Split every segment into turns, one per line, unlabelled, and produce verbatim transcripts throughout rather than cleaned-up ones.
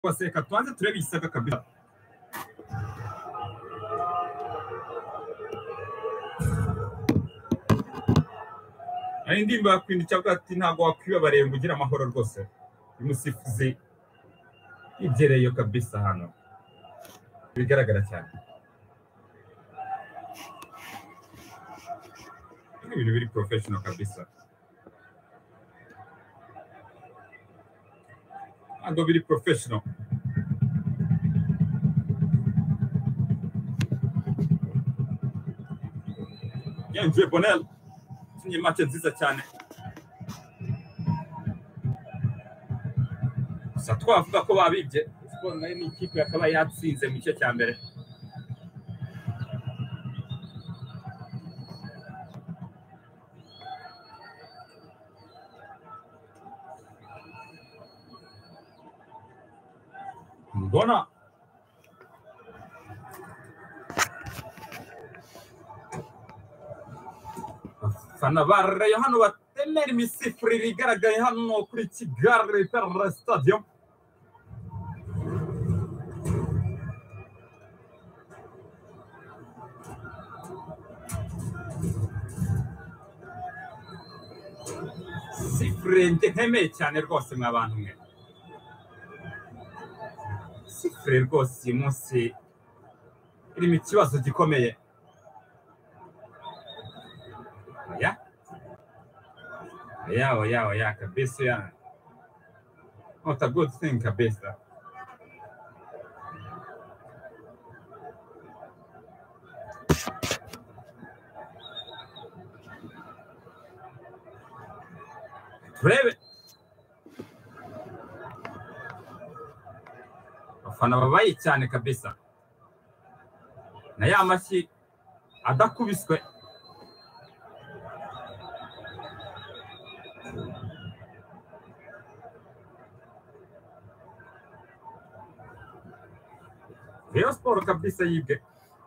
Waseka tuanze turebe isaga kabisa. Ari ndimba kwindi cyangwa ati ntago wakwiba baremba ugira amahoro rwose. Imusifuzi igereyo kabisa hano. Bigaragara cyane. Ibintu biri professional kabisa. Ando biri professional. Yanjye Bonel ni match nziza cyane. Sa twavuga ko babibye Sport nayo ni ikipe yakaba yatsinze mu gice cya mbere. Mbona fana barre hano batemera imisifuri rigaragaye hano kuri Kigali Pele Stadium. Sifuri ntemeye cyane rwose mwabantu mwe. Sifuri rwose uyu munsi irimo ikibazo gikomeye. Ya ya ya ya kabisa ya not a good thing kabisa. Turebe abafana babaye cyane kabisa na ya mashyi adakubiswe. Rayon Sport kabisa yibwe.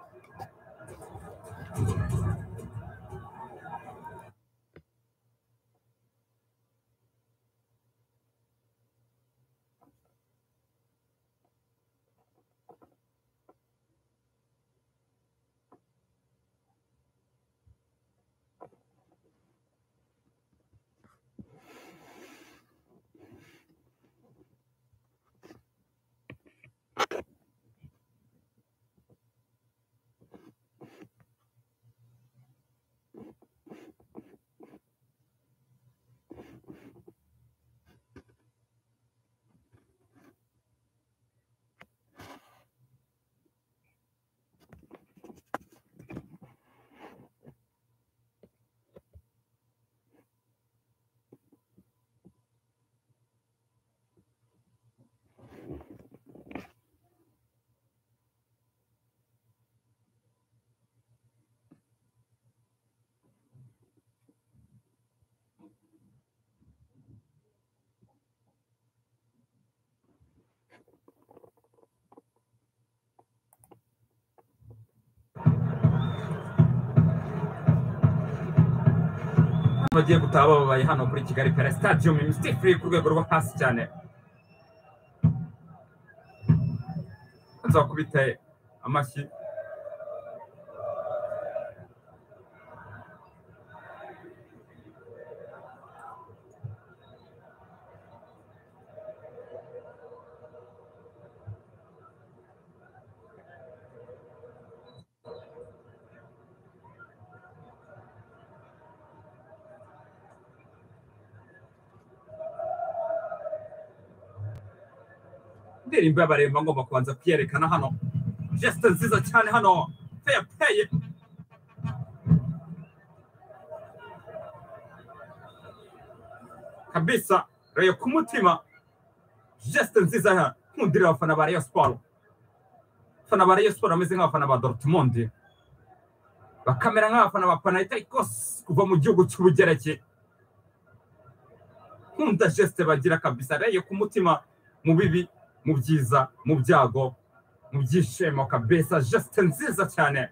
Bagiye gutaba babaye hano kuri Kigali Pele Stadium imisifuri ku rwego rwo hasi cyane. Nzakubita amashyi. Ndirimbo y'abaremba ngomba kubanza kwiyerekana hano. Geste nziza cyane hano. Fair play. Kabisa Rayon ku mutima. Geste nziza hano. Nkundira abafana ba Rayon Sport. Abafana ba Rayon Sport ameze nk'abafana ba Dortmund. Bakamera nk'abafana ba Panathinaikos kuva mu gihugu cy'Ubugereki. Nkunda geste bagira kabisa Rayon ku mutima mu bibi mu byiza mu byago mu byishimo kabisa. Geste nziza cyane.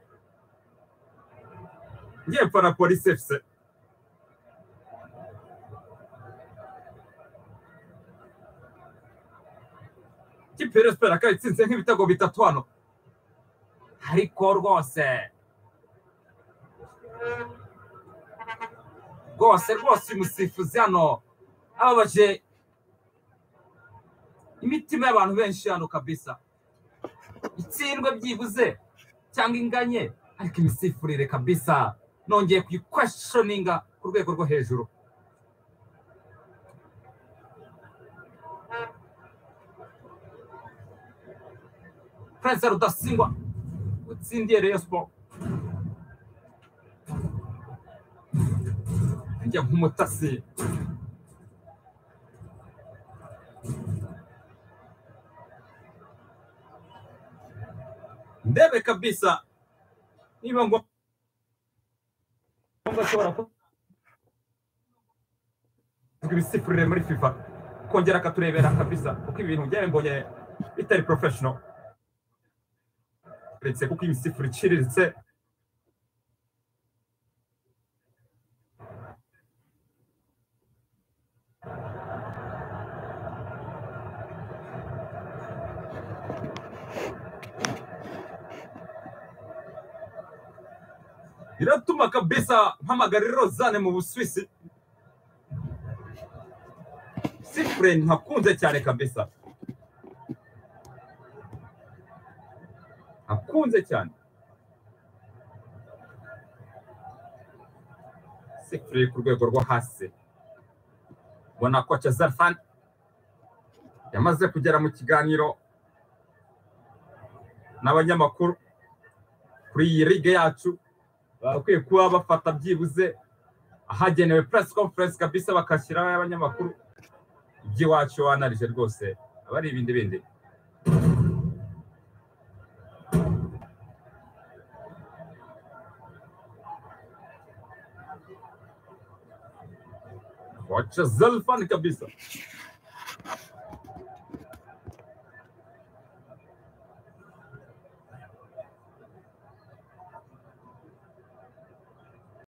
Ngiye para Police F C. ikipe ya Rayon Sports akaba itsinze nk'ibitego bitatu hano ariko rwose rwose rwose umusifuzi hano ababaje imitima y'abantu benshi hano kabisa itsindwe byibuze cyangwa inganye ariko imisifurire kabisa nongeye kuyikwestioninga ku rwego rwo hejuru. Prince Rudasingwa utsindiye Rayon Sports njya nk'umutasi ndebe kabisa niba ngo ngashobora ko ibisifurire muri FIFA kongera akaturebera kabisa kuko ibintu byawe mbonye bitari professional uretse kuko imisifuri iciriritse iratuma kabisa mpamagarira Rozane mu Busuwisi sifure ntakunze cyane kabisa akunze cyane sifure ku rwego rwo hasi ubona ko Zarfan yamaze kugera mu kiganiro n'abanyamakuru kuri iyi ligue yacu bakwiye kuba bafata byibuze ahagenewe press conference kabisa bakashyiraho y'abanyamakuru iby'iwacu wanarije rwose abari ibindi bindi. Wacha Zarfan kabisa